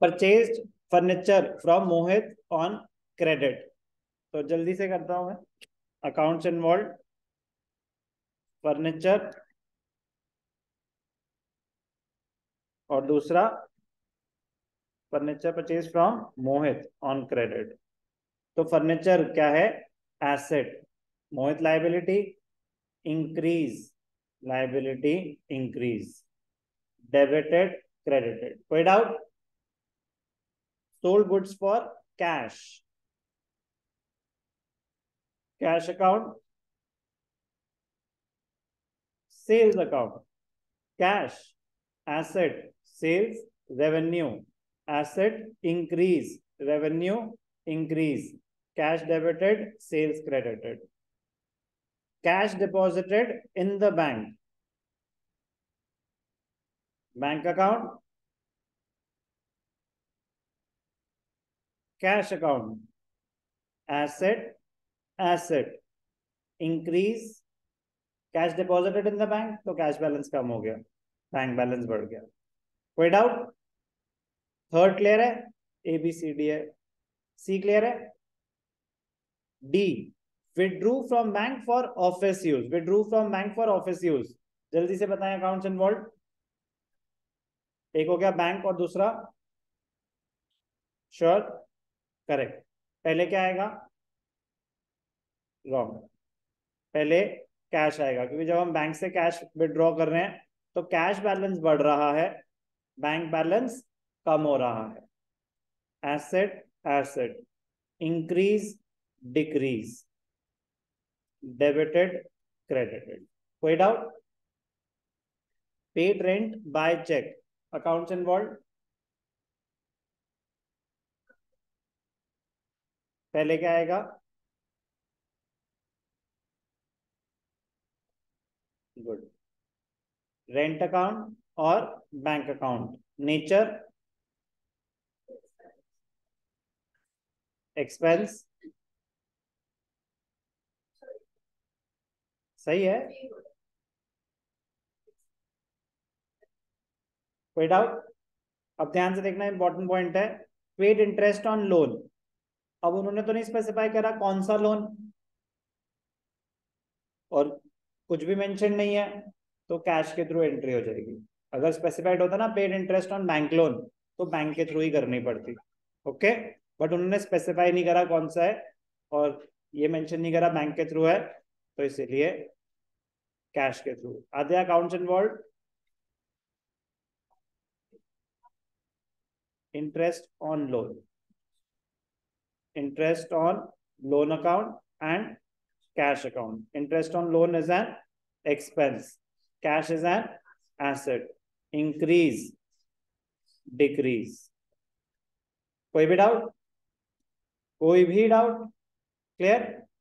Purchased furniture from Mohit on credit. तो जल्दी से करता हूं मैं। अकाउंट्स इन्वॉल्व, फर्नीचर, और दूसरा furniture purchase from Mohit on credit. तो फर्नीचर क्या है? Asset. Mohit liability, increase, liability increase, debited credited. कोई doubt? Sold goods for cash, cash account, sales account, cash, asset, sales, revenue, asset increase, revenue increase, cash debited, sales credited. Cash deposited in the bank, bank account, cash account, asset, asset increase, cash deposited in the bank, तो cash balance कम हो गया, bank balance बढ़ गया। कोई doubt? Third clear है? A B C D है। C clear है? D, withdrew from bank for office use, withdrew from bank for office use. जल्दी से बताएं अकाउंट्स इन्वॉल्व। एक हो गया बैंक और दूसरा श्योर, करेक्ट। पहले क्या आएगा? रॉन्ग। पहले कैश आएगा, क्योंकि जब हम बैंक से कैश विड्रॉ कर रहे हैं तो कैश बैलेंस बढ़ रहा है, बैंक बैलेंस कम हो रहा है। Asset, asset increase, decrease, debited credited. कोई doubt? Paid rent by cheque, accounts involve. पहले क्या आएगा? गुड। रेंट अकाउंट और बैंक अकाउंट, नेचर एक्सपेंस, सही है। कोई डाउट? अब ध्यान से देखना, इंपॉर्टेंट पॉइंट है। पेड इंटरेस्ट ऑन लोन, अब उन्होंने तो नहीं स्पेसिफाई करा कौन सा लोन, और कुछ भी मेंशन नहीं है, तो कैश के थ्रू एंट्री हो जाएगी। अगर स्पेसिफाइड होता ना paid interest on bank loan, तो बैंक के थ्रू ही करनी पड़ती। ओके, बट उन्होंने स्पेसिफाई नहीं करा कौन सा है, और ये मेंशन नहीं करा बैंक के थ्रू है, तो इसीलिए कैश के थ्रू। आधे accounts involve, interest on loan, interest on loan account and cash account. Interest on loan is an expense, cash is an asset. Increase, decrease. कोई भी डाउट? कोई भी डाउट? क्लियर?